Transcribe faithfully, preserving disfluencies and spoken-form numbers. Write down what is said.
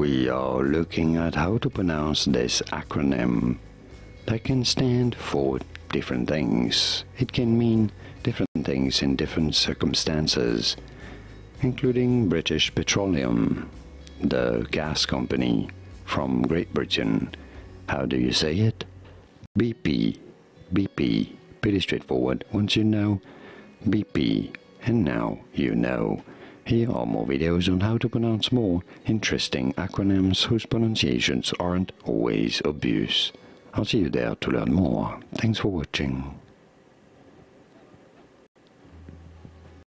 we are looking at how to pronounce this acronym that can stand for different things. It can mean different things in different circumstances, including British Petroleum, the gas company from Great Britain. How do you say it? B P. B P. Pretty straightforward once you know B P. And now you know. Here are more videos on how to pronounce more interesting acronyms whose pronunciations aren't always obvious. I'll see you there to learn more. Thanks for watching.